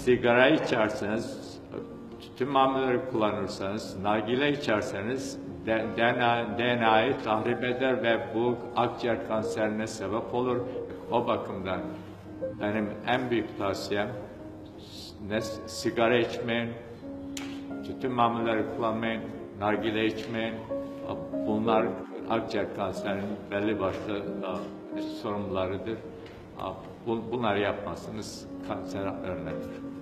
sigara içerseniz, tütün mamulleri kullanırsanız, nargile içerseniz DNA'yı tahrip eder ve bu akciğer kanserine sebep olur. O bakımdan benim en büyük tavsiyem sigara içmeyin, tütün mamulleri kullanmayın, nargile içmeyin. Bunlar akciğer kanserinin belli başlı sorunlarıdır. Bunları yapmazsanız kanser önlenir.